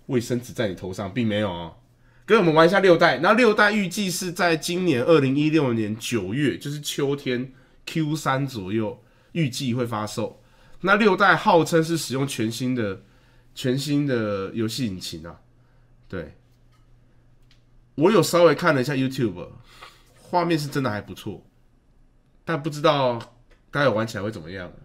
卫生纸在你头上，并没有哦。跟我们玩一下6代，然后6代预计是在今年2016年9月，就是秋天 Q3 左右，预计会发售。那6代号称是使用全新的游戏引擎啊，对，我有稍微看了一下 YouTube， 画面是真的还不错，但不知道待会玩起来会怎么样。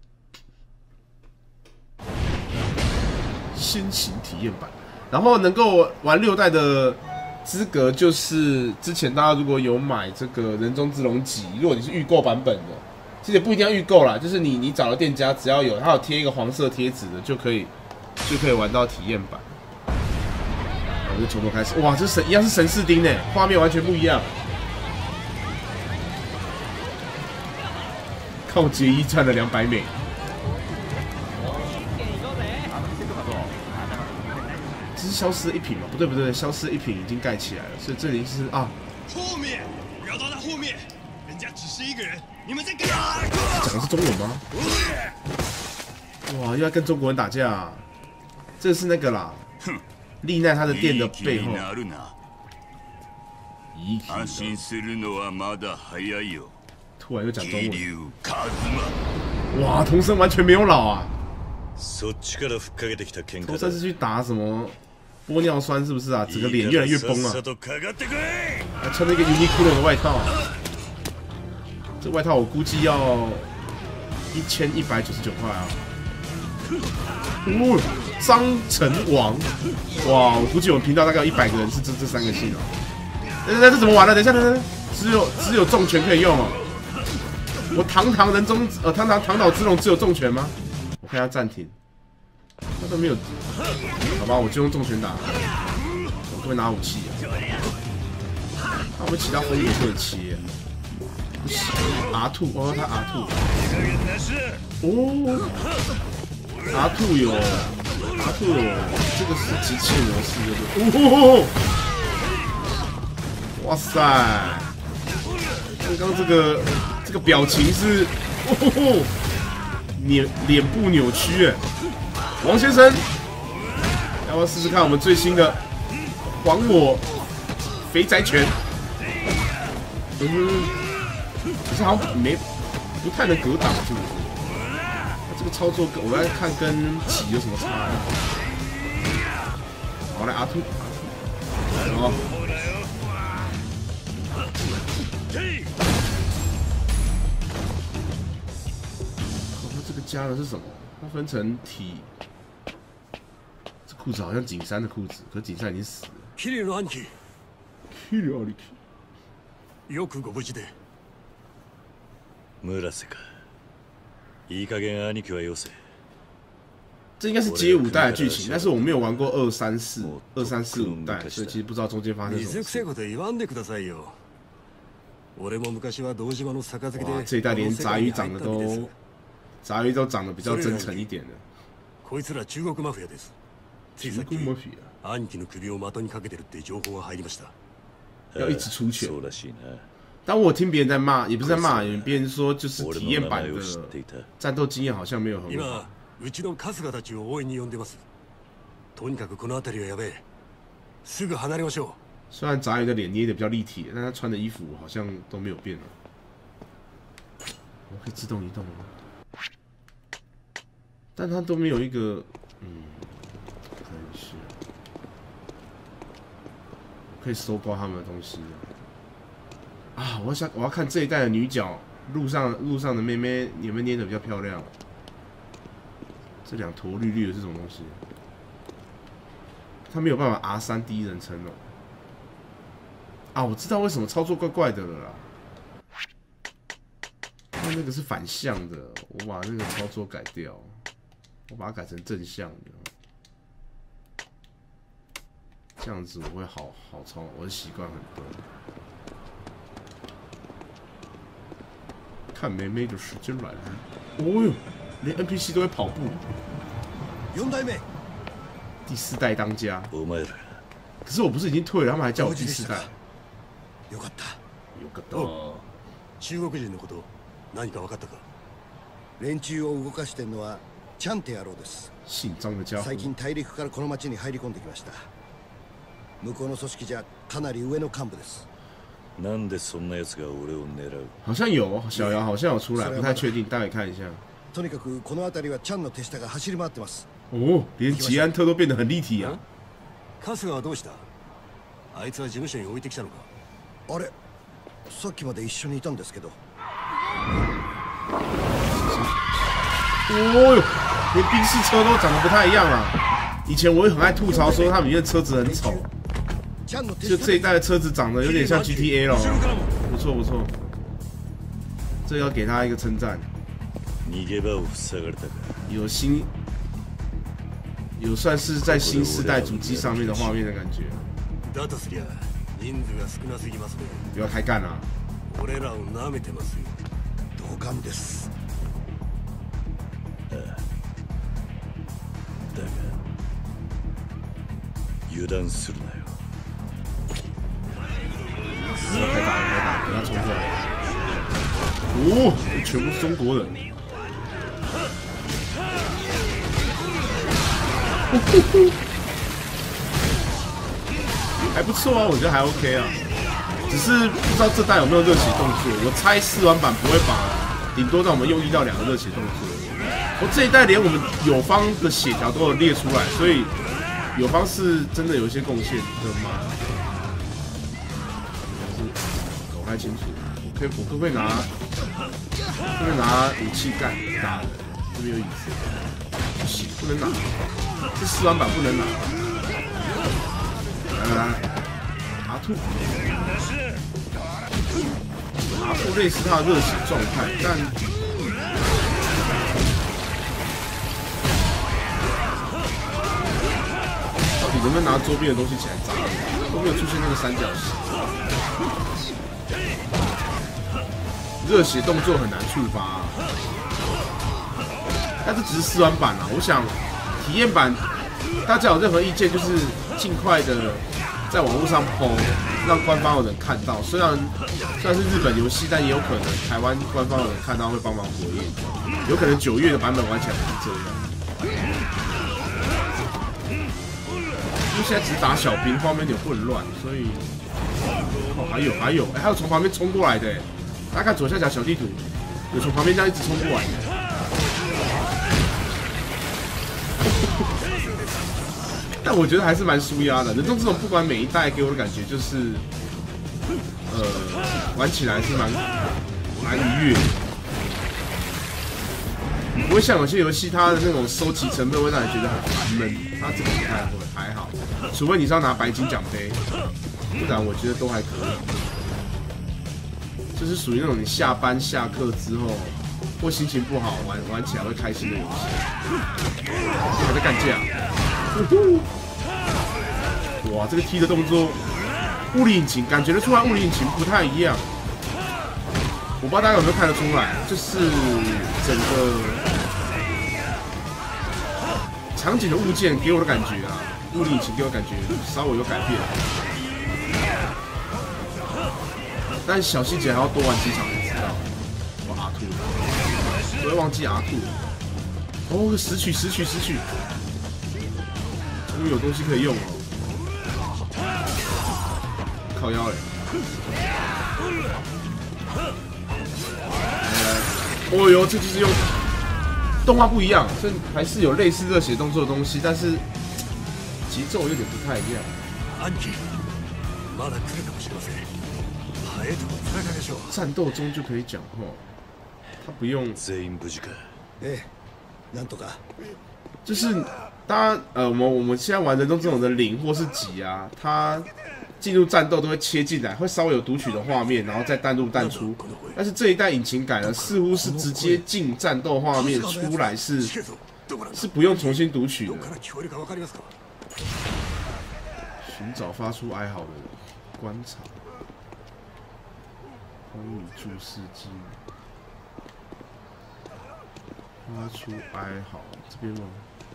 先行体验版。然后能够玩6代的资格，就是之前大家如果有买这个人中之龙级，如果你是预购版本的，其实也不一定要预购啦，就是你找了店家，只要有它有贴一个黄色贴纸的，就可以玩到体验版。我就从头开始，哇，这一样是神士丁呢，画面完全不一样。靠结衣赚了200美。这是消失的一品吗？不对，消失的一品已经盖起来了，所以这里是啊。 后面，不要到他后面，人家只是一个人，你们在干嘛？ 讲的是中文吗？哇，又要跟中国人打架啊！这是那个啦，丽奈他的店的背后。突然又讲中文。哇，童生完全没有老啊！童生是去打什么？玻尿酸是不是啊？整个脸越来越崩啊！还穿了一个 Uniqlo 的外套，这外套我估计要1199块啊！张成王，哇！我估计我们频道大概有100个人是这3个姓哦。这怎么玩呢？等一下，只有重拳可以用哦。我堂岛之龙只有重拳吗？我看一下暂停，他都没有。好吧，我就用重拳打。我会不会拿武器啊？那我们其他风格不能切。不行 ，R2 哦，他 R2。哦 ，R2 有这个是机器模式的。哦，哇塞！刚刚这个表情是，脸部扭曲哎，王先生。要不要试试看我们最新的还我肥宅拳？可是好像不太能格挡，是不是？那这个操作我来看跟起有什么差呀？好，来 R2， 好。那这个加的是什么？它分成体。裤子好像景山的裤子，可景山已经死了。 桐生の兄貴。 桐生兄貴。 よくご無事で。村瀬か。いい加減兄貴はよせ。 这应该是街5代的剧情，但是我没有玩过2、3、4、5代，所以其实不知道中间发生什么事。哇，这一代连杂鱼长得比较真诚一点的。 こいつら中国マフィアです。ついさっき兄貴の首を的にかけてるって情報が入りました。 要一直出拳。但我听别人在骂，也不是在骂，有别人说就是体验版的战斗经验好像没有很好。 今うちの春日たちを応援に呼んでます。とにかくこの辺りはやべえ。すぐ離れましょう。 虽然杂鱼的脸捏的比较立体，但他穿的衣服好像都没有变了。我可以自动移动吗？但他都没有一个，看一下，可以搜刮他们的东西啊！我要看这一代的女角，路上的妹妹，你们捏的比较漂亮。这2坨绿绿的是什么东西？他没有办法 R3 第一人称哦。啊，我知道为什么操作怪怪的了啦。那个是反向的，我把那个操作改掉，我把它改成正向的，这样子我会好操，我的习惯很多。看妹妹的时间来了，哦哟，连 NPC 都会跑步。 4代目， 第4代当家。可是我不是已经退了，他们还叫我第4代。 よかった。 よかった。 中国人のこと何か分かったか？ 連中を動かしてんのはチャンって野郎です。 姓张的家伙。 最近大陸からこの町に入り込んできました。向こうの組織じゃかなり上の幹部です。 なんでそんな奴が俺を狙う？ 好像有小姚好像有出来，不太确定，大概看一下。 とにかくこの辺りはチャンの手下が走り回ってます。 哦，连吉安特都变得很立体啊。 春日はどうした？あいつは事務所に置いてきたのか？ あれ、さっきまで一緒にいたんですけど。 哦哟，连宾士车都长得不太一样啊。以前我也很爱吐槽说他们里面的车子很丑，就这一代的车子长得有点像 GTA 了，不错不错，这要给他一个称赞。有算是在新世代主机上面的画面的感觉。不要开干啊！ 俺らを舐めてますよ。 同感です。 だが油断するなよ。 开打，给他冲过来！哦，全部是中国人。还不错啊，我觉得还 OK 啊。只是不知道这代有没有热血动作，我猜试玩版不会把，顶多让我们用1到2个热血动作。我这一代连我们友方的血条都有列出来，所以友方是真的有一些贡献的吗？搞不太清楚。我可不可以拿武器干打的？这边有椅子，不行，不能拿。这试玩版不能拿。来，阿兔，阿兔类似他的热血状态，但到底能不能拿周边的东西起来砸？都没有出现那个三角形。热血动作很难触发，但这只是试玩版啊。我想体验版，大家有任何意见，就是尽快的在网络上 po， 让官方有人看到。虽然是日本游戏，但也有可能台湾官方有人看到会帮忙回应，有可能9月的版本玩起来不是这样。因为现在只打小兵，画面有点混乱，所以还有，还有从旁边冲过来的。大家看左下角小地图，有从旁边这样一直冲过来的。但我觉得还是蛮舒压的。人中这种不管每一代给我的感觉就是，玩起来是蛮愉悦的。不会像有些游戏它的那种收集成本会让你觉得很烦闷，它这个不太会，还好。除非你是要拿白金奖杯，不然我觉得都还可以。就是属于那种你下班下课之后，或心情不好玩起来会开心的游戏。还在干架，哇！这个踢的动作，物理引擎感觉得出来，物理引擎不太一样。我不知道大家有没有看得出来，就是整个场景的物件给我的感觉啊，物理引擎给我感觉稍微有改变。但小细节还要多玩几场才知道。我阿兔，不会忘记阿兔。哦，拾取，终于有东西可以用了。靠腰嘞！哦哟，这就是用动画不一样，所以还是有类似热血动作的东西，但是节奏有点不太一样。战斗中就可以讲话，他不用。就是大家我们现在玩人中这种的0或是几啊，他进入战斗都会切进来，会稍微有读取的画面，然后再弹入弹出。但是这一代引擎改了，似乎是直接进战斗画面出来是不用重新读取的。寻找发出哀嚎的人，观察。风雨注视机，发出哀嚎，这边吗？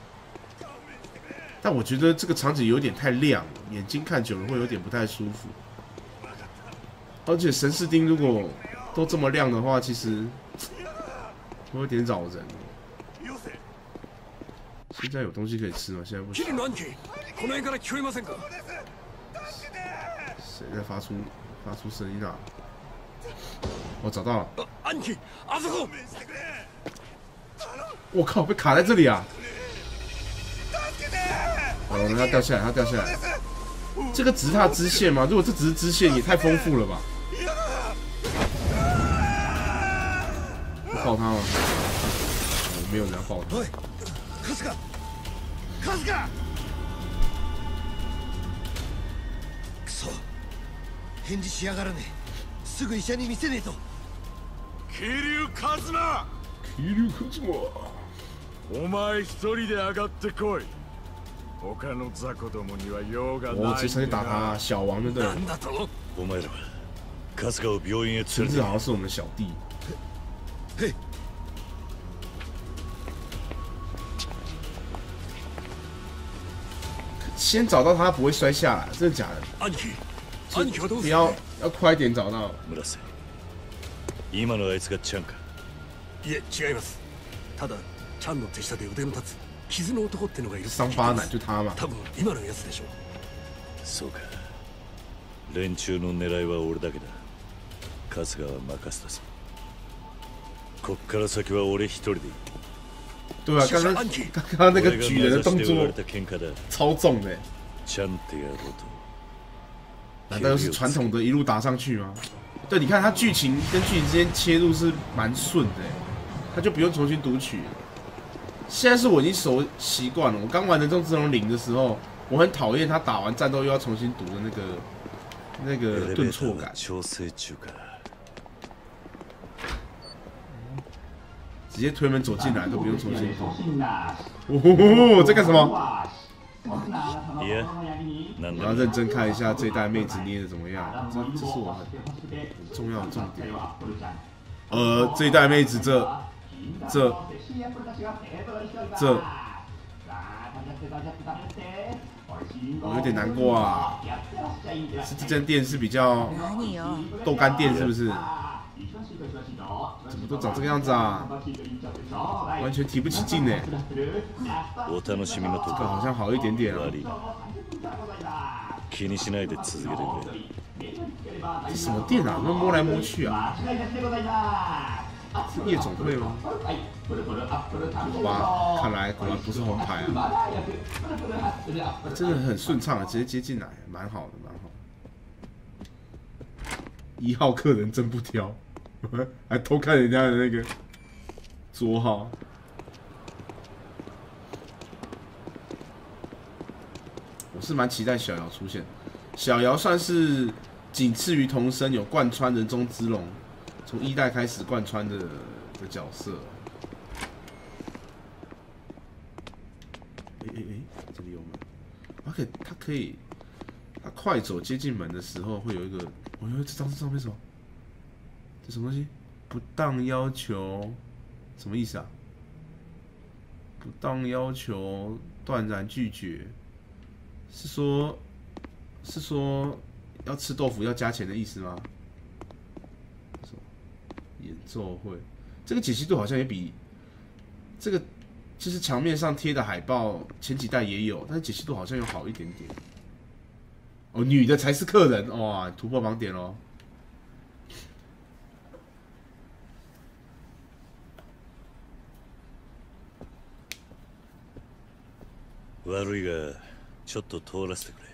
但我觉得这个场景有点太亮了，眼睛看久了会有点不太舒服。而且神士丁如果都这么亮的话，其实会有点扰人。 现在有东西可以吃吗？现在不行。 キリの兄貴、この辺から聞こえませんか？ 谁在发出声音啊？我找到了。 兄貴、あそこ！ 我靠，被卡在这里啊！哦，它掉下来，它掉下来。这个只是它的支线吗？如果这只是支线，也太丰富了吧！爆他吗？没有人要爆他。 おい、春日、春日！くそ、返事しやがらねえ。すぐ医者に見せねえと。 桐生一馬。 桐生一馬。 お前一人で上がってこい。他の雑魚どもには用が我直接ない。 上去打他，小王对不对？ なんだと？ お前らは春日を病院へ連甚至れて好像是我们的小弟。 嘿。 先找到他不会摔下来，真的假的？ 兄貴、兄貴はどうする？ 不要快一点找到。 村瀬、今のあいつがチャンか？ いえ、違います。ただ、チャンの手下で腕の立つ傷の男ってのがいる。 伤疤男就他嘛。 多分今のやつでしょう。 そうか。連中の狙いは俺だけだ。春日は任せたぞ。こっから先は俺一人でいい。 对啊，刚刚那个举人的动作超重的，难道又是传统的一路打上去吗？对，你看他剧情跟剧情之间切入是蛮顺的，他就不用重新读取。现在是我已经熟习惯了，我刚玩《人中之龙0》的时候，我很讨厌他打完战斗又要重新读的那个顿挫感。直接推门走进来都不用重新读。哦，在干什么？我要认真看一下这一代妹子捏的怎么样，这是我很重要的重点。这一代妹子我有点难过啊。是这间店是比较豆干店是不是？怎么都长这个样子啊？完全提不起劲呢。这个好像好一点点啊。这什么店啊？那摸来摸去啊？是夜总会吗？好吧，看来果然不是红牌啊。真的很顺畅啊，直接接进来，蛮好的，蛮好的。1号客人真不挑。还偷看人家的那个桌号，我是蛮期待小瑶出现。小瑶算是仅次于童生有贯穿人中之龙，从1代开始贯穿的角色。这里有门，他可以，他快走接近门的时候会有一个，这张上面什么？这什么东西？不当要求，什么意思啊？不当要求，断然拒绝，是说要吃豆腐要加钱的意思吗？演奏会，这个解析度好像也比这个就是墙面上贴的海报前几代也有，但是解析度好像有好一点点。哦，女的才是客人，哇，突破盲点咯。 悪いがちょっと通らせてくれ。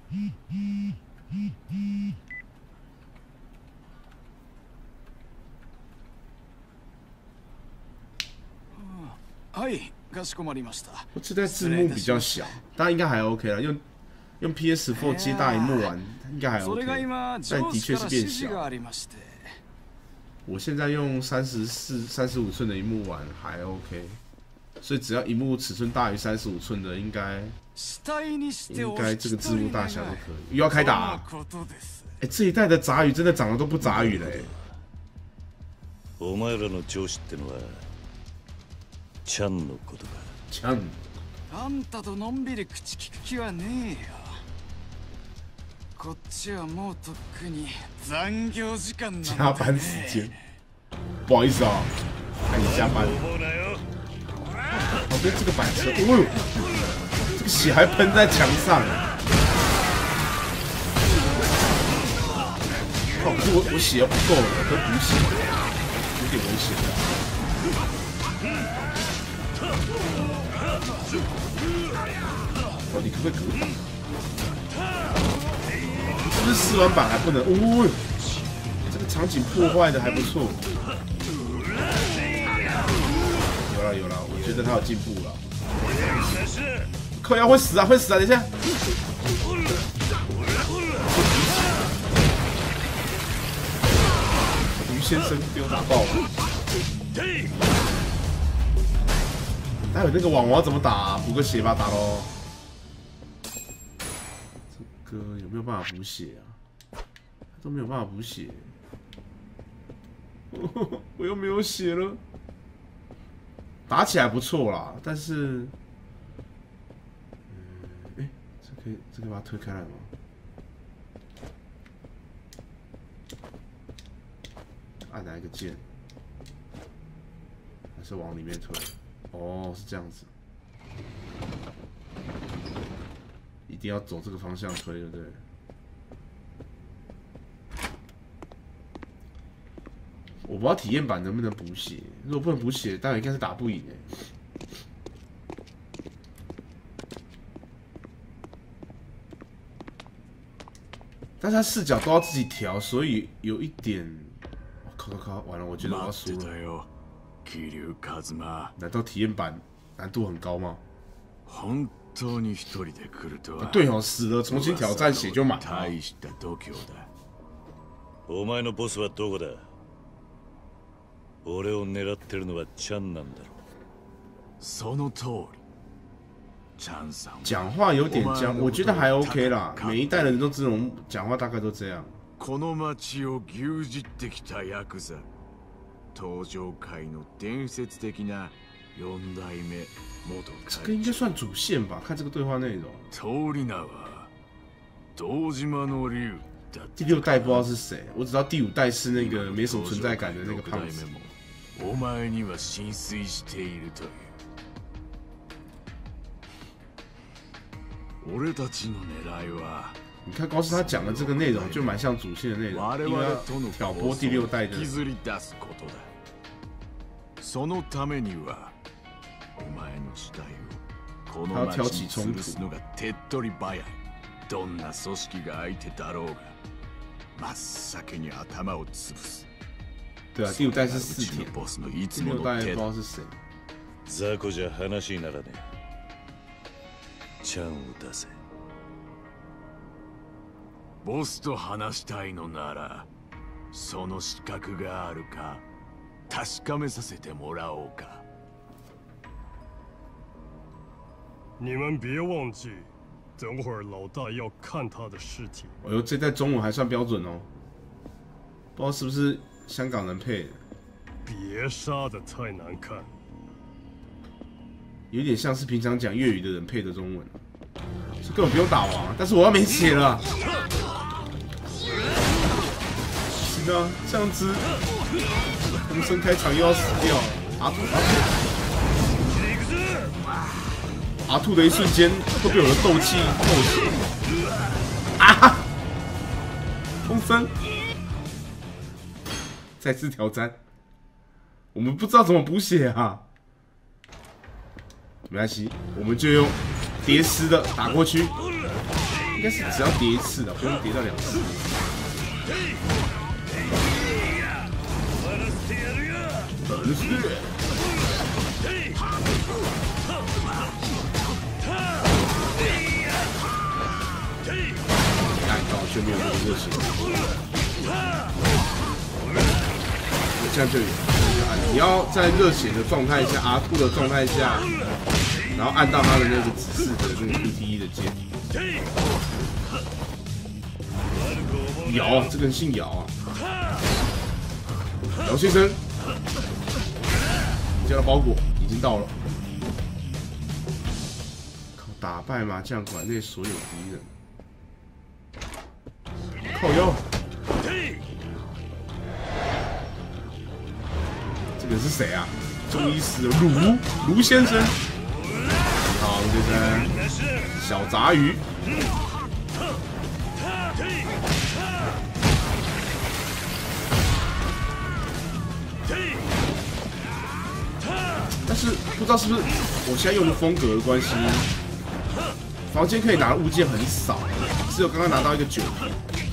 はい、かしこまりました。 这代字幕比较小，当然应该还 OK 啦。用 PS4 接大荧幕玩，应该还 OK。但的确是变小。我现在用35寸的荧幕玩还 OK。所以只要萤幕尺寸大于35寸的，应该这个字幕大小都可以。又要开打啊！这一代的杂鱼真的长得都不杂鱼了お前らの上司ってのはチャンのことか。 チャン。 あんたとのんびり口聞く気はねえよ。こっちはもうとっくに残業時間なんだね。 加班时间，不好意思啊，赶你加班。 旁边这个板车，哦呦，这个血还喷在墙上。哦，可是我血要不够了，我都补血，有点危险的。哦，你可不可以隔挡？是不是试完版还不能？哦，这个场景破坏的还不错。有了，我觉得他有进步了。靠腰会死啊，会死啊！等一下。鱼先生被我打爆了。待会那个网我要怎么打啊？补个血吧，打咯。这个有没有办法补血啊？都没有办法补血。我又没有血了。打起来不错啦，但是，这可以把它推开来吗？按哪一个键？还是往里面推？哦，是这样子，一定要走这个方向推，对不对？我不知道体验版能不能补血，如果不能补血，待会应该是打不赢但是他视角都要自己调，所以有一点，靠，完了，我觉得我要输了。难道体验版难度很高吗？对哦，死了重新挑战血就满了。 お前のボスはどこだ？俺を狙ってるのはチャンなんだろ。 その通り。チャンさん。 讲话有点僵，我觉得还 OK 啦。每一代人都这种讲话大概都这样。 この町を牛耳ってきたヤクザ。登場界の伝説的な4代目元这个应该算主线吧？看这个对话内容。 通り名は堂島の竜。 第6代不知道是谁，我只知道第5代是那个没什么存在感的那个胖子。 お前には心酔しているという。俺たちの狙いは。 你看，光是他讲的这个内容就蛮像主线的内容，因为要挑拨第6代的。 そのためには、お前の死体をこの町に吊るすのが手っ取り早い。どんな組織が相手だろうが、真っ先に頭を潰す。 对啊，第5代是四田，第6代不知道是谁。 雑魚じゃ話にならねえ。チャンを出せ。 ボスと話したいのなら、その資格があるか確かめさせてもらおうか。 你们别忘记，等会儿老大要看他的尸体。 哎呦，这代中文还算标准哦，不知道是不是香港人配的。 别杀得太难看， 有点像是平常讲粤语的人配的中文，这根本不用打王，但是我要没血了。行啊，这样子，洪生开场又要死掉了。阿兔的一瞬间会被我的斗气透血。啊！洪生再次挑战，我们不知道怎么补血啊。没关系，我们就用叠丝的打过去，应该是只要叠一次的，不用叠到2次。看到却没有那么热情，这样就有。你要在热血的状态下，R2的状态下，然后按到他的那个指示的那个 QTE 的键。姚，这个人姓姚啊，姚先生，你家的包裹已经到了。靠，打败麻将馆内所有敌人。靠腰。这个是谁啊？ 中医师卢先生，好，先生，小杂鱼。但是不知道是不是我现在用的风格的关系，房间可以拿的物件很少，只有刚刚拿到一个9瓶。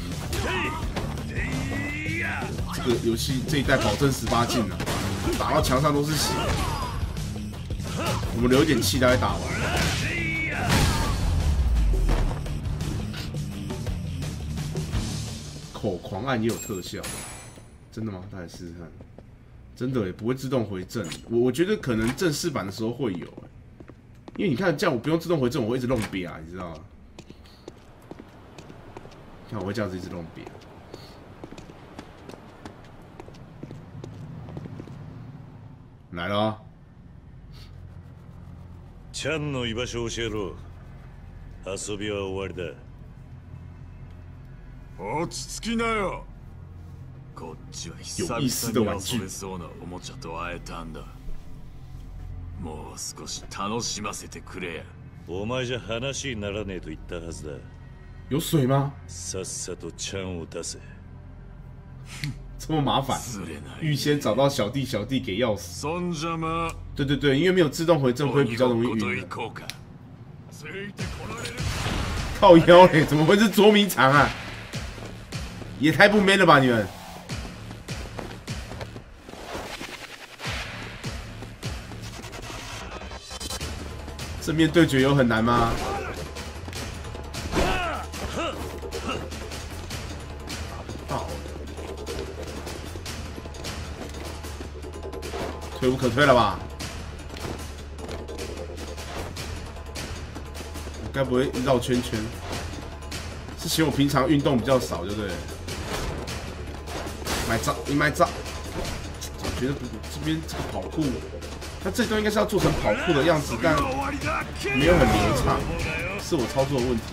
这个游戏这一代保证18禁了，打到墙上都是血。我们留一点气，待会打完。口狂按也有特效，真的吗？大家试试看。真的也不会自动回正，我觉得可能正式版的时候会有，因为你看这样我不用自动回正，我会一直弄瘪，你知道吗？看我会这样子一直弄瘪。来了、哦。 ちゃんの居場所を教えろ。遊びは終わりだ。 落ち着きなよ。こっちは久々に遊べそうなおもちゃと会えたんだ。もう少し楽しませてくれや。 お前じゃ話にならねえと言ったはずだ。 有水吗？ さっさとちゃんを出せ。 这么麻烦，预先找到小弟给钥匙。对对对，因为没有自动回正会比较容易晕。靠腰嘞，怎么会是捉迷藏啊？也太不 man 了吧你们！正面对决有很难吗？退无可退了吧？我该不会绕圈圈？是嫌我平常运动比较少，对不对？买炸！我觉得这边这个跑酷，它这段应该是要做成跑酷的样子，但没有很流畅，是我操作的问题。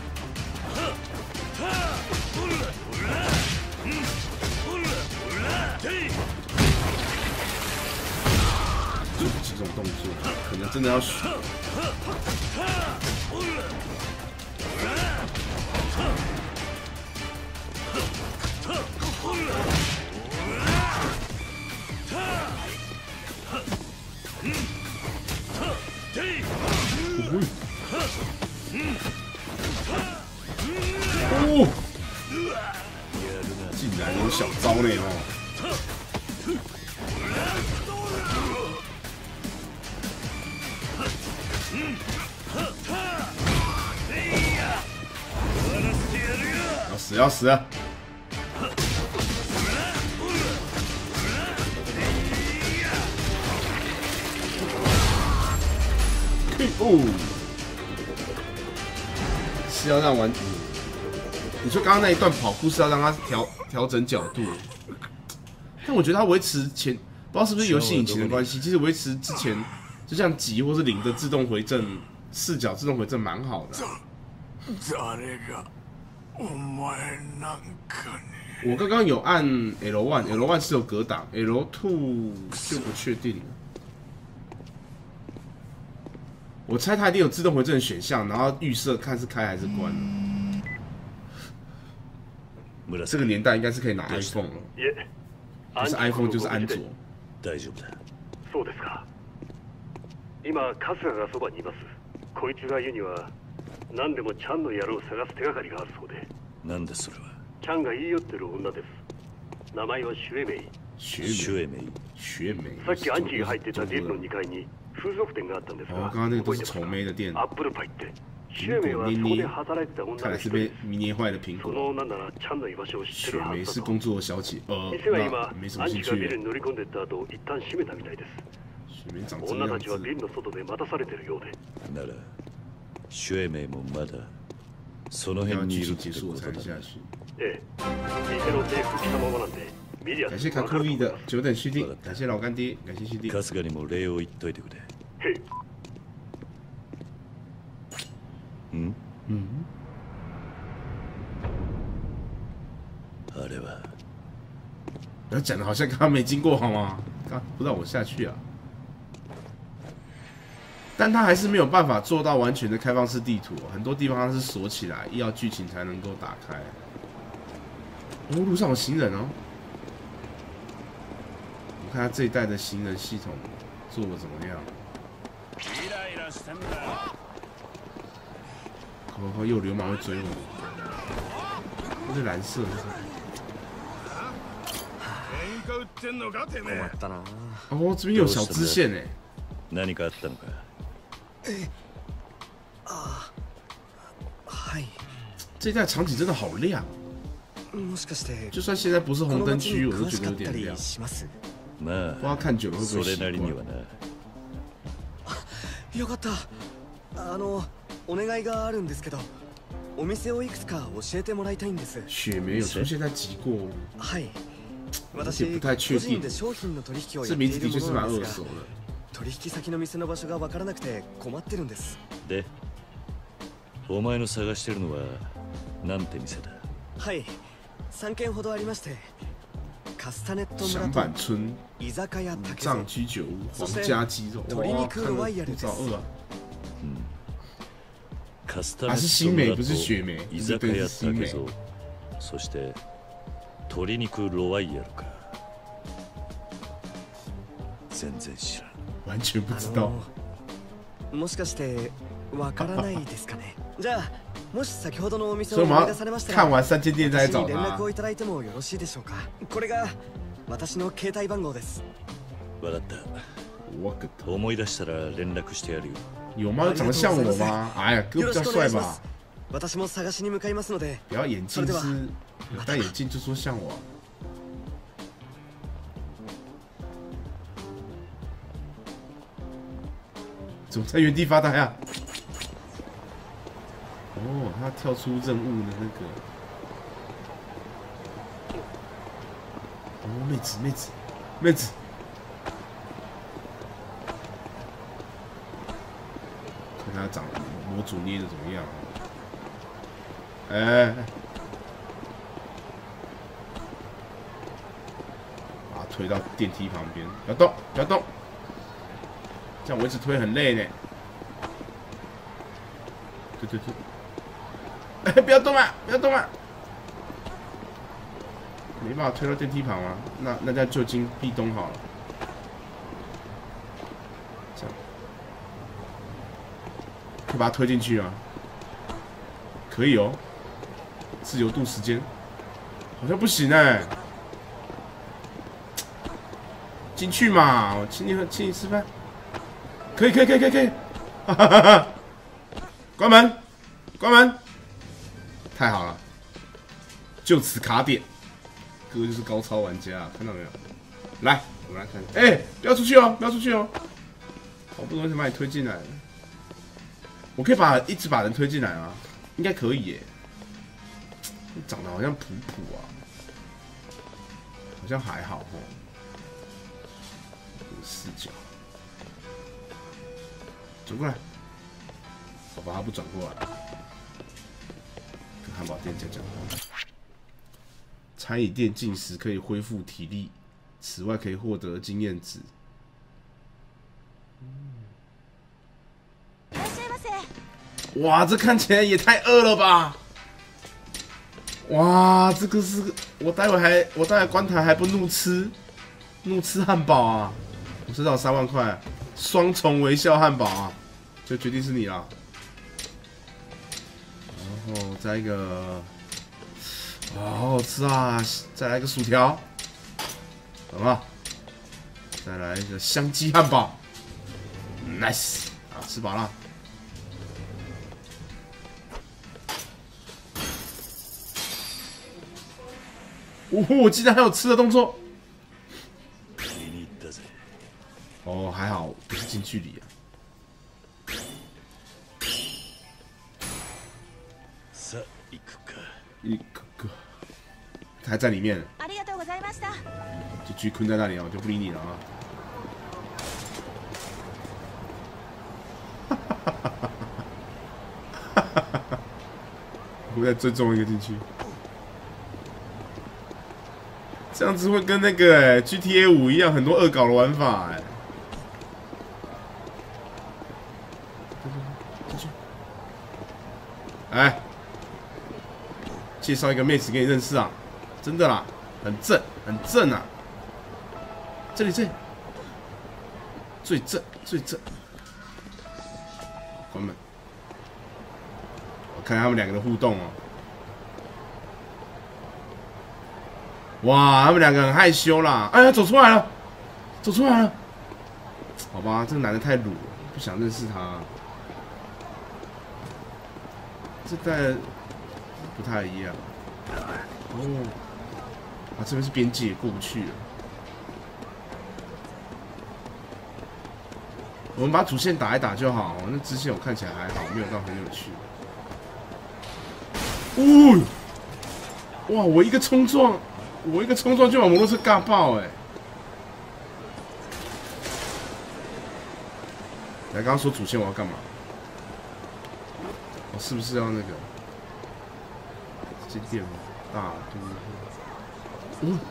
这种动作可能真的要学。哦，竟然有小招呢哦！要死！哦，是要让玩。你说刚刚那一段跑酷是要让它调整角度，但我觉得它维持前不知道是不是游戏引擎的关系，其实维持之前就像级或是0的自动回正视角自动回正蛮好的。我刚刚有按 L1 是有格挡 ，L2 就不确定了。我猜它一定有自动回正的选项，然后预设看是开还是关了。这个年代应该是可以拿 iPhone 了，不是 iPhone 就是安卓。 大丈夫だ。 そうですか。今春日がそばにいます。こいつが言うには何でもチャンの野郎を探す手がかりがあるそうで。 なんだそれは。 チャンが言い寄ってる女です。名前はシュエメイ。 シュエメイ。 さっきアンジーが入ってたビルの2階に風俗店があったんですが、 剛剛那个都是丑妹的店。 アップルパイって。シュエメイはそこで働いてた女看来是被迷捏坏的苹果。 その女ならチャンの居場所を知ってるはずだと。 雪梅是工作的小姐， 店は今没什么アンジ兴趣。 ーがビルに乗り込んでった後一旦閉めたみたいです。 雪梅长这女样子。 たちはビルの外で待たされてるようで。 なら、シュエメイもまだその辺にいるってことだ。 ええ、店の制服着たままなんで。 感谢卡酷 V 的久等续订，感谢老干爹，感谢续订。 春日にも礼を言っといてくれ。 へい。 あれは。 不要讲的好像刚刚没经过好吗？刚不让我下去啊！ 但它还是没有办法做到完全的开放式地图，很多地方它是锁起来，要剧情才能够打开。哦，路上有行人哦。我看他这一代的行人系统做的怎么样？哦，又有流氓会追我，这是蓝色的。哦，这边有小支线哎。 何かあったのか？ はい。 这一代场景真的好亮，就算现在不是红灯区，我都觉得有点亮。 ま不知道看久了会不会それ习なりには惯。 な。 よかった。お願いがあるんですけど、お店をいくつか教えてもらいたいんです。 雪梅有出现在极过， はい。 私不太确定。这名字的确是蛮耳熟的。 取引先の店の場所がわからなくて困ってるんです。 で、お前の探してるのはなんて店だ？ はい、3軒ほどありまして、カスタネット村响板村、 居酒屋竹藏居酒屋、皇家鸡肉，哇，看了不早饿啊！ カスタネット村と是新美，不是雪梅。 居酒屋竹蔵、そして鶏肉ロワイヤルか。全然知らん。 完全不知道。 もしかしてわからないですかね。じゃあもし先ほどのお店所以我们を思い出されましたら、 看完3间店再来找連絡他。 をいただいてもよろしいでしょうか。これが私の携帯番号です。 わかった。 我个头， 思い出したら連絡してやるよ。 有吗？长得像我吗？哎呀，哥比较帅吧？ 私も探しに向かいますので。 不要眼镜是，有戴眼镜就说像我。怎么在原地发呆啊？哦，他跳出任务的那个。哦，妹子，妹子，妹子。看他长模组捏的怎么样？哎，把他推到电梯旁边，不要动，不要动。这样我一直推很累呢。对对对，哎，不要动啊，不要动啊！没办法推到电梯旁啊，那叫就近壁咚好了。这样，可以把它推进去啊。可以哦，自由度时间好像不行哎。进去嘛，我请你吃饭。可以，哈哈哈哈！关门，关门！太好了，就此卡点。哥就是高超玩家，看到没有？来，我们来看。哎，不要出去哦，不要出去哦！好不容易才把你推进来，我可以一直把人推进来吗？应该可以耶。长得好像普普啊，好像还好哦。视角。转过来，好吧，他不转过来。跟汉堡店讲讲话。餐饮店进食可以恢复体力，此外可以获得经验值。哇，这看起来也太饿了吧！哇，这个是我待会关台还不怒吃汉堡啊！我吃到3万块，双重微笑汉堡啊！就决定是你啦。然后再一个，好好吃啊！再来一个薯条，好吗？再来一个香鸡汉堡 ，nice 啊！吃饱了。哦，竟然还有吃的动作！哦，还好不是近距离啊。一个，他还在里面，就继续困在那里啊，我就不理你了啊。我再追踪一个进去。这样子会跟那个GTA 5一样，很多恶搞的玩法来，介绍一个妹子给你认识啊，真的啦，很正，很正啊。这里，最正，最正。关门。我看他们两个的互动哦。哇，他们两个很害羞啦。哎呀，走出来了，走出来了。好吧，这个男的太鲁了，不想认识他。这代不太一样。哦，啊，这边是边界，过不去了。我们把主线打一打就好，那支线我看起来还好，没有到很有趣。哦，哇！我一个冲撞就把摩托车尬爆哎！来，刚刚说主线我要干嘛？我是不是要那个进店大都？哦，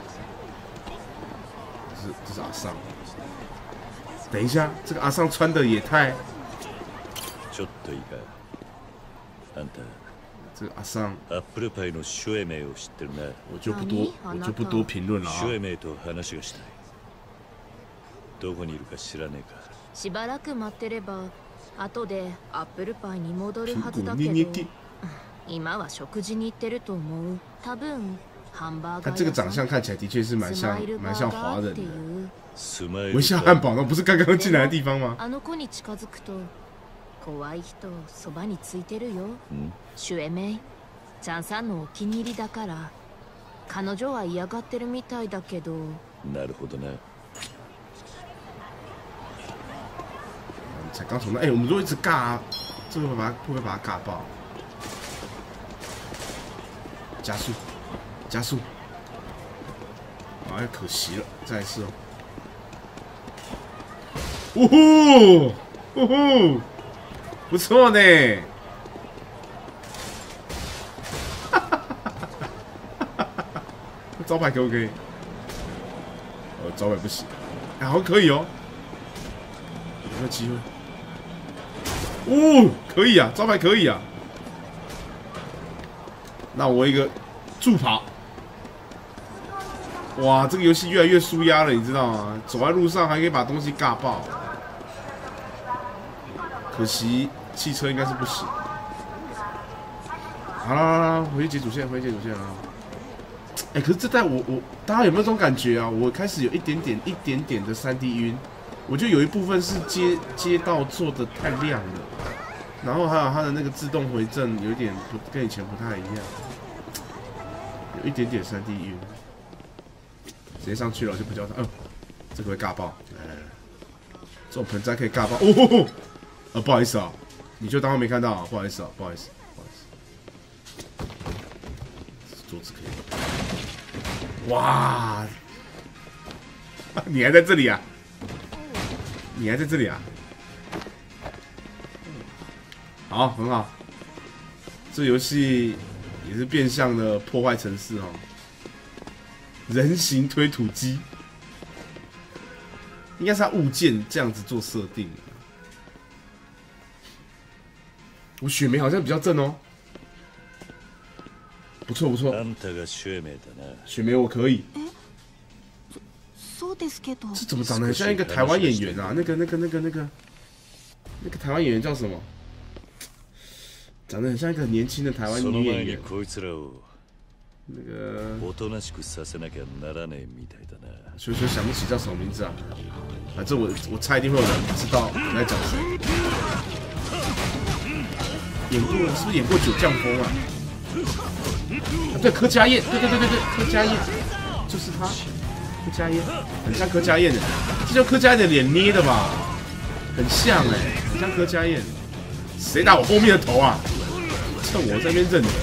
这是阿尚。等一下，这个阿尚穿的也太…… ちょっといいか。あんた。 这个阿尚。 アップルパイのシュエメイを知ってるな。 我就不多评論了啊。 シュエメイと話がしたい。どこにいるか知らねえか。 しばらく待ってれば、後でアップルパイに戻るはずだけど。今は食事に行ってると思う。多分。 他这个长相看起来的确是蛮像华人的。微笑汉堡，那不是刚刚进来的地方吗？ あの子に近づくと怖い人そばについてるよ。シュエメイ、チャンさんのお気に入りだから。彼女は嫌がってるみたいだけど。 なるほどな。 才刚从那，我们如果一直尬，这会不会把他尬爆？加速。加速！哎，可惜了，再一次哦！呜呼，呜呼，不错呢！哈哈哈！招牌可不可以？招牌不行，哎，好像可以哦，有没有机会？哦，可以啊，招牌可以啊。那我一个助跑。哇，这个游戏越来越舒压了，你知道吗？走在路上还可以把东西尬爆，可惜汽车应该是不行。好啦，回去解主线啊！哎，可是这代我大家有没有这种感觉啊？我开始有一点点的3D 晕，我觉得有一部分是街道做的太亮了，然后还有它的那个自动回正有一点跟以前不太一样，有一点点3D 晕。直接上去了，我就不叫他。这个会尬爆。这种盆栽可以尬爆。哦，不好意思啊，你就当我没看到啊，不好意思啊，不好意思。桌子可以。哇！你还在这里啊？好，很好。这游戏也是变相的破坏城市哦。人形推土机，应该是它物件这样子做设定。我雪梅好像比较正哦，不错。雪梅我可以。这怎么长得很像一个台湾演员啊？那个台湾演员叫什么？长得很像一个很年轻的台湾女演员。那个，所以说想不起叫什么名字啊。反正我猜一定会有人知道我在讲谁。是不是演过《九降风》啊？对，柯佳燕，对，柯佳燕就是他，柯佳燕很像柯佳燕的，这叫柯佳燕的脸捏的吧？很像很像柯佳燕。谁打我后面的头啊？趁我这边认的。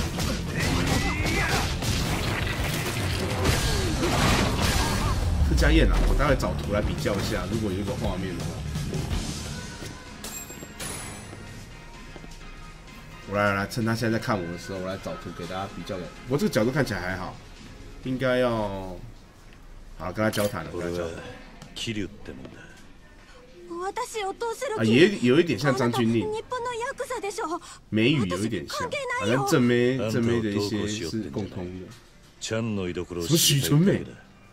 柯佳燕啊，我待会找图来比较一下，如果有一个画面的话。我来，趁他现在在看我的时候，我来找图给大家比较的。不过这个角度看起来还好，应该要好跟他交谈了。跟他交谈。 お味啊，也有一点像张钧甯，眉宇有一点像，好像正妹的一些是共通的。什么许纯美？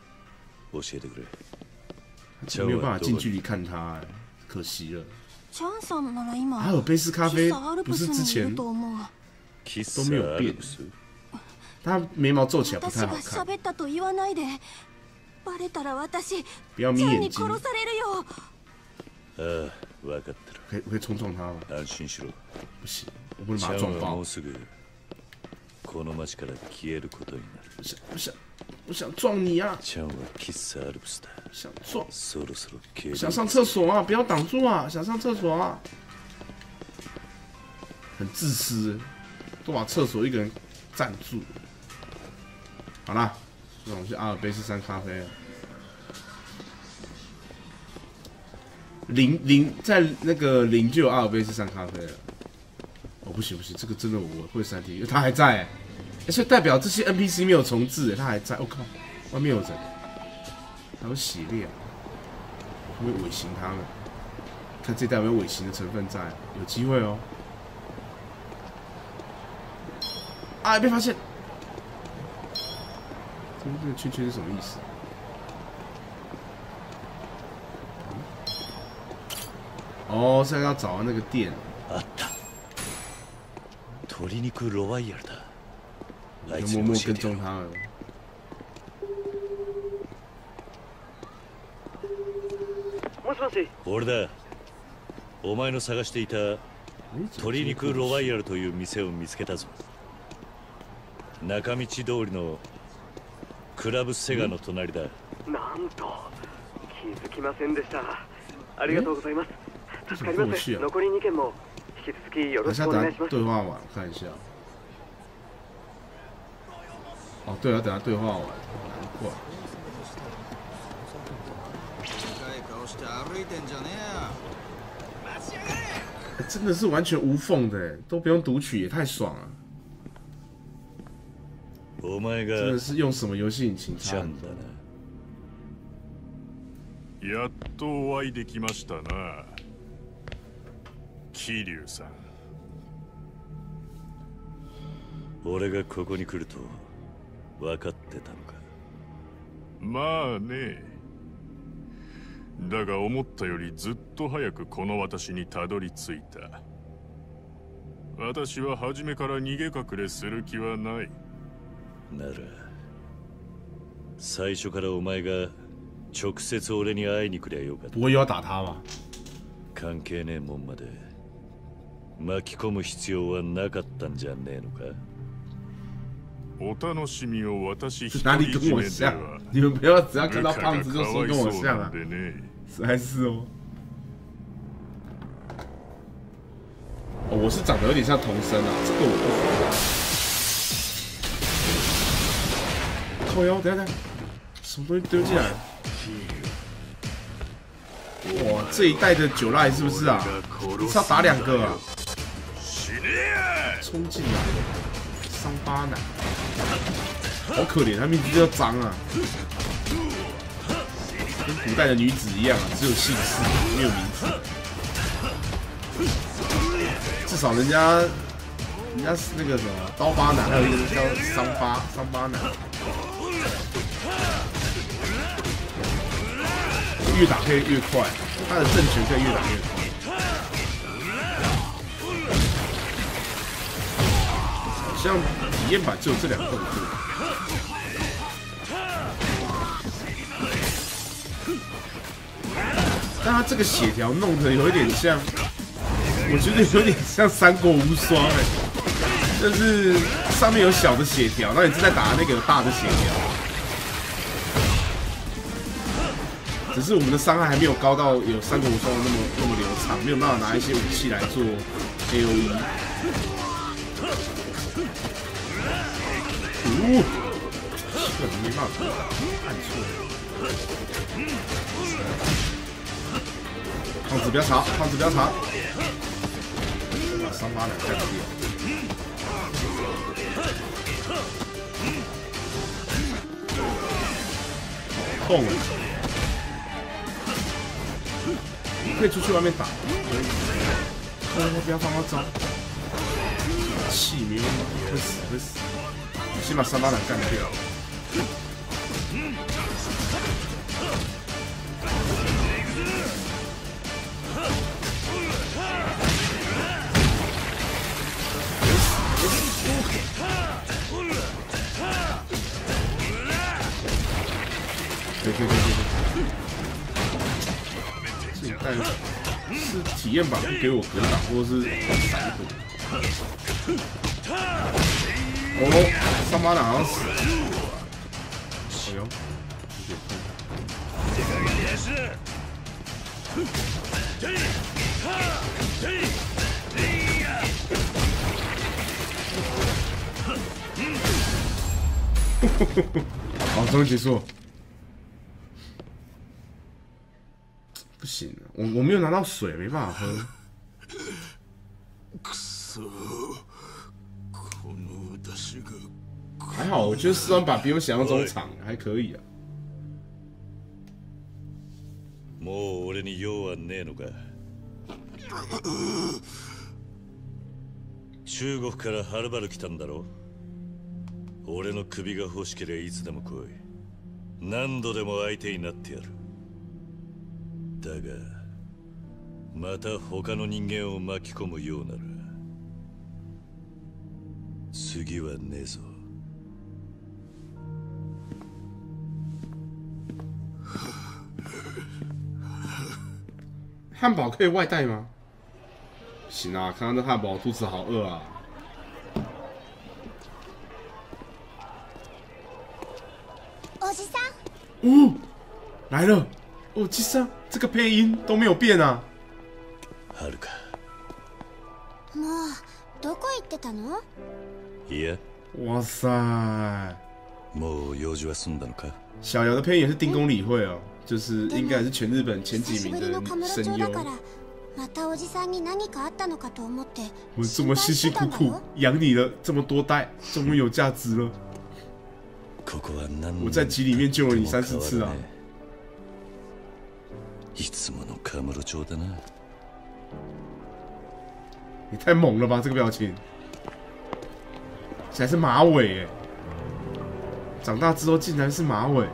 没有办法近距离看她，可惜了。阿尔卑斯咖啡不是之前都没有变，她眉毛皱起来不太好看。不要眯眼睛。可以冲撞他吗？不行，我不能把他撞爆。不想撞你啊！想撞，想上厕所啊！不要挡住啊！想上厕所啊！很自私，都把厕所一个人占住。好啦，那我们去阿尔卑斯山咖啡了。在那个零就有阿尔卑斯山咖啡了。哦，不行，这个真的我会3题，因为他还在，所以代表这些 NPC 没有重置，他还在。我靠，外面有人，还有血量，会不会尾行他们？看这代有没有尾行的成分在，有机会哦。啊，被发现！这个圈圈是什么意思？哦，现在要找到那个店。就默默跟踪他了。 もしもし。 俺だ。お前の探していた鶏肉ロワイヤルという店を見つけたぞ。中道通りのクラブセガの隣だ。 なんと気づきませんでした。ありがとうございます。助かります。残り2件も引き続きよろしくお願いします。 对话完看一下。哦，对啊，等下对话完，难怪。真的是完全无缝的，都不用读取，也太爽了。真的是用什么游戏引擎插的？ やっとお会いできましたな。桐生さん。 俺がここに来ると分かってたのか。 まあね。だが思ったよりずっと早くこの私にたどり着いた。私は初めから逃げ隠れする気はない。 なら最初からお前が直接俺に会いに来りゃよかった。 不会又要打他吧？ 関係ねえもんまで巻き込む必要はなかったんじゃねえのか。 お楽しみを私一人哪里跟我像？你们不要只要看到胖子就说跟我像啊！实在是哦。哦，我是长得有点像童生啊，这个我不服。靠腰，等一下，什么东西丢进来？哇，这一代的九赖是不是啊？是要打2个啊？冲进来，伤疤男，好可怜，他名字叫张啊，跟古代的女子一样啊，只有姓氏没有名字。至少人家是那个什么刀疤男，还有一个叫伤疤男。越打可以越快，他的正拳可以越打越快。好像体验版只有这2个动作。但他这个血条弄得有一点像，我觉得有点像三国无双就是上面有小的血条，然后你正在打那个有大的血条。只是我们的伤害还没有高到有三国无双那么流畅，没有办法拿一些武器来做 AOE。这个没办法，按错了。胖子不要吵，胖子不要吵。把伤疤男干掉。痛啊！ 可以出去外面打，可以。不要放到招，气没有会死会死，先把3巴掌干掉。对，这但是体验版不给我格挡，或是闪躲。哦，3巴掌好像死了。哎呦，有点痛。这个也是。好，终于结束了。不行，我没有拿到水，没办法喝。还好，我觉得4万把比我想象中长，还可以啊。 もう俺に用はねえのか。中国からはるばる来たんだろ。俺の首が欲しければいつでも来い。何度でも相手になってやる。だがまた他の人間を巻き込むようなら次はねえぞ。 汉堡可以外带吗？行啊，看到这汉堡，肚子好饿啊！ おじさん， 哦，来了！哦，其实这个配音都没有变啊。 はるか。 もうどこ行ってたの？ いや。 哇塞！ もう用事は済んだのか？ 小姚的配音也是丁公理会哦，就是应该是全日本前几名的声优。 またおじさんに何かあったのかと思って。 我这么辛辛苦苦养你了这么多代，终于有价值了。我在集里面救了你3、4次啊！ いつものカムロ町だな。 你太猛了吧，这个表情！还是马尾哎！长大之后竟然是马尾。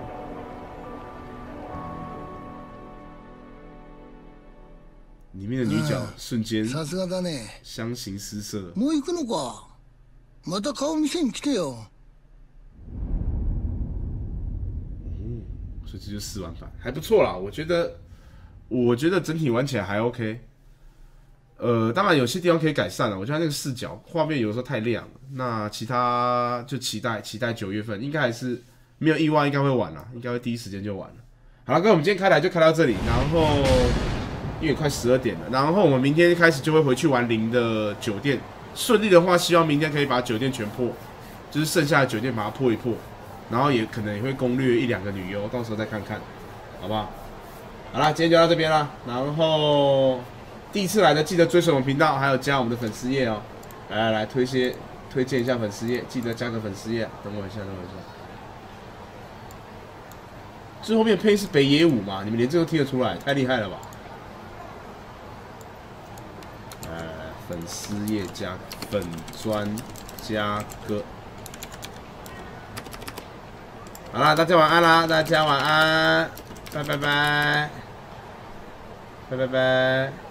里面的女角瞬间相形失色。 もう行くのか？また顔見せに来てよ。 所以这就是4万版，还不错啦。我觉得整体玩起来还 OK。当然有些地方可以改善了。我觉得那个视角画面有时候太亮了。那其他就期待9月份，应该还是没有意外，应该会晚了，应该会第一时间就晚了。好了，各位，我们今天开台就开到这里，然后因为快12点了，然后我们明天开始就会回去玩0的酒店。顺利的话，希望明天可以把酒店全破，就是剩下的酒店把它破一破，然后也可能也会攻略1、2个女优，到时候再看看，好不好？好啦，今天就到这边啦。然后第一次来的记得追随我们频道，还有加我们的粉丝页哦。来推荐一下粉丝页，记得加个粉丝页。等我一下。最后面配是北野武嘛？你们连这都听得出来，太厉害了吧！粉丝页加粉专加歌。好啦，大家晚安啦！大家晚安，拜拜。